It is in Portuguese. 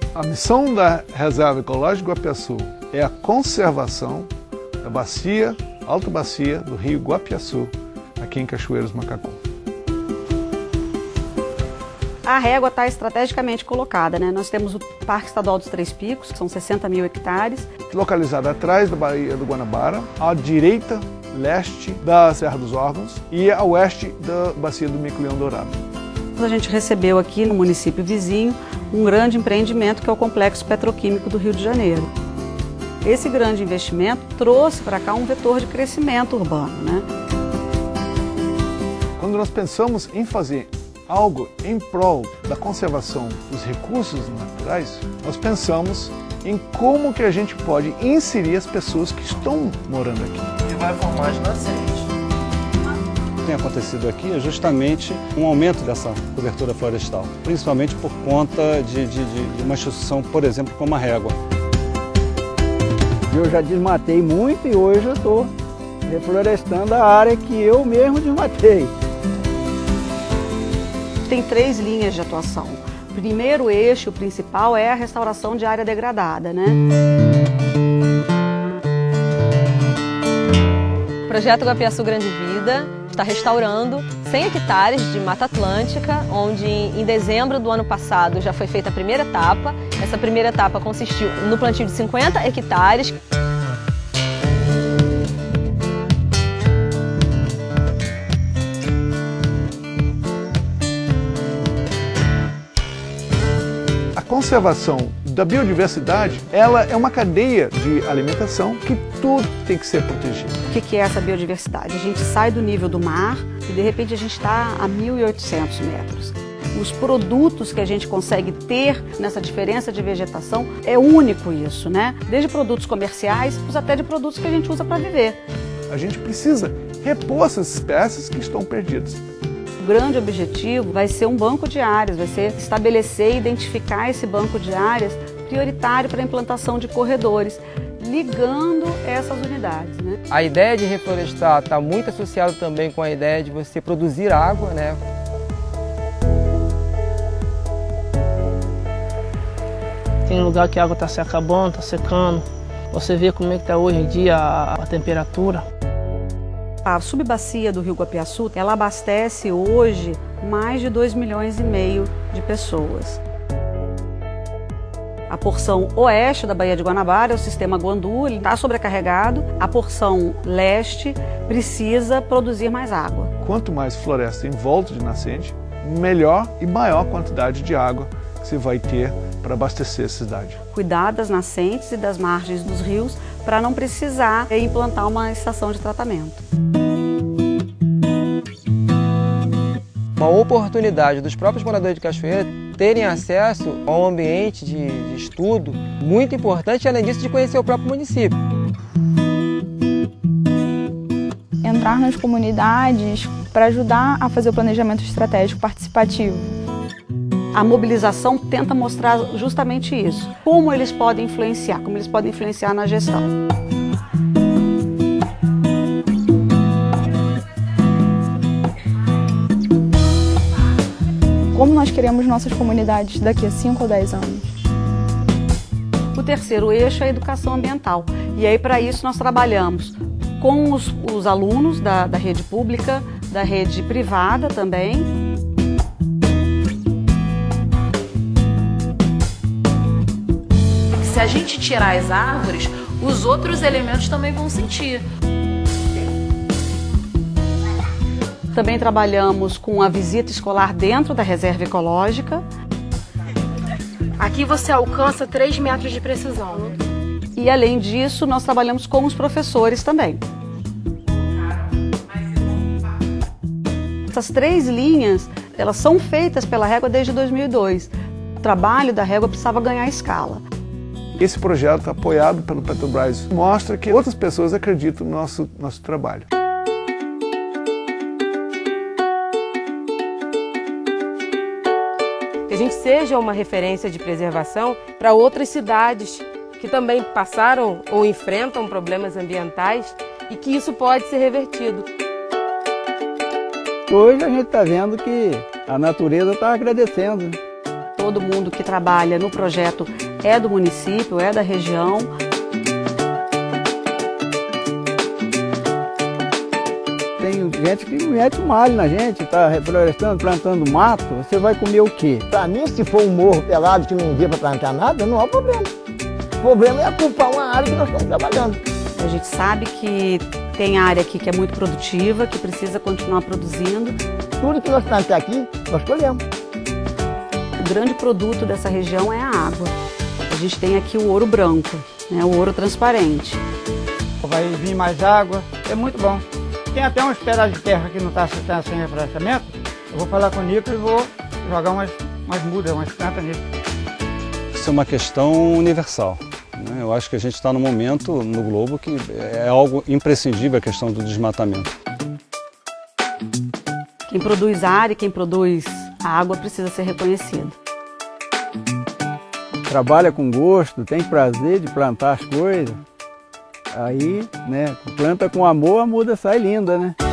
A missão da Reserva Ecológica Guapiaçu é a conservação da bacia, alta bacia do rio Guapiaçu, aqui em Cachoeiros, Macacão. A régua está estrategicamente colocada, né? Nós temos o Parque Estadual dos Três Picos, que são 60 mil hectares. Localizado atrás da Baía do Guanabara, à direita, leste da Serra dos Órgãos e a oeste da Bacia do Mico-Leão Dourado. A gente recebeu aqui no município vizinho um grande empreendimento que é o Complexo Petroquímico do Rio de Janeiro. Esse grande investimento trouxe para cá um vetor de crescimento urbano, né? Quando nós pensamos em fazer algo em prol da conservação dos recursos naturais, nós pensamos em como que a gente pode inserir as pessoas que estão morando aqui. E vai formar as nascentes. O que tem acontecido aqui é justamente um aumento dessa cobertura florestal, principalmente por conta de uma instituição, por exemplo, como a régua. Eu já desmatei muito e hoje eu estou reflorestando a área que eu mesmo desmatei. Tem 3 linhas de atuação. O primeiro eixo, o principal, é a restauração de área degradada, né? O projeto Guapiaçu Grande Vida está restaurando 100 hectares de Mata Atlântica, onde em dezembro do ano passado já foi feita a primeira etapa. Essa primeira etapa consistiu no plantio de 50 hectares. A conservação da biodiversidade, ela é uma cadeia de alimentação que tudo tem que ser protegido. O que é essa biodiversidade? A gente sai do nível do mar e de repente a gente está a 1.800 metros. Os produtos que a gente consegue ter nessa diferença de vegetação é único isso, né? Desde produtos comerciais até de produtos que a gente usa para viver. A gente precisa repor essas espécies que estão perdidas. O grande objetivo vai ser um banco de áreas, vai ser estabelecer e identificar esse banco de áreas prioritário para a implantação de corredores, ligando essas unidades, né? A ideia de reflorestar está muito associada também com a ideia de você produzir água, né? Tem lugar que a água está se acabando, está secando. Você vê como é que está hoje em dia a temperatura. A subbacia do Rio Guapiaçu, ela abastece hoje mais de 2,5 milhões de pessoas. A porção oeste da Baía de Guanabara, o sistema Guandu, ele está sobrecarregado. A porção leste precisa produzir mais água. Quanto mais floresta em volta de nascente, melhor e maior quantidade de água que você vai ter para abastecer a cidade. Cuidar das nascentes e das margens dos rios para não precisar implantar uma estação de tratamento. Uma oportunidade dos próprios moradores de Cachoeira terem acesso a um ambiente de estudo muito importante, além disso, de conhecer o próprio município. Entrar nas comunidades para ajudar a fazer o planejamento estratégico participativo. A mobilização tenta mostrar justamente isso, como eles podem influenciar na gestão. Como nós queremos nossas comunidades daqui a 5 ou 10 anos? O terceiro eixo é a educação ambiental. E aí, para isso, nós trabalhamos com os alunos da rede pública, da rede privada também. Se a gente tirar as árvores, os outros elementos também vão sentir. Também trabalhamos com a visita escolar dentro da reserva ecológica. Aqui você alcança 3 metros de precisão. E além disso, nós trabalhamos com os professores também. Essas 3 linhas, elas são feitas pela Régua desde 2002. O trabalho da Régua precisava ganhar escala. Esse projeto, apoiado pelo Petrobras, mostra que outras pessoas acreditam no nosso trabalho. Que a gente seja uma referência de preservação para outras cidades que também passaram ou enfrentam problemas ambientais e que isso pode ser revertido. Hoje a gente está vendo que a natureza está agradecendo. Todo mundo que trabalha no projeto é do município, é da região. Tem gente que mete malho na gente, está reflorestando, plantando mato, você vai comer o quê? Para mim, se for um morro pelado que não dê para plantar nada, não há problema. O problema é culpar uma área que nós estamos trabalhando. A gente sabe que tem área aqui que é muito produtiva, que precisa continuar produzindo. Tudo que nós plantamos aqui, nós colhemos. O grande produto dessa região é a água. A gente tem aqui o ouro branco, né, o ouro transparente. Vai vir mais água, é muito bom. Tem até uns pedaços de terra que não está sem reflorestamento. Eu vou falar com o Nico e vou jogar umas mudas, umas plantas nisso. Isso é uma questão universal. Eu acho que a gente está num momento no globo que é algo imprescindível a questão do desmatamento. Quem produz área, quem produz água precisa ser reconhecido. Trabalha com gosto, tem prazer de plantar as coisas. Aí, né, planta com amor, a muda sai linda, né?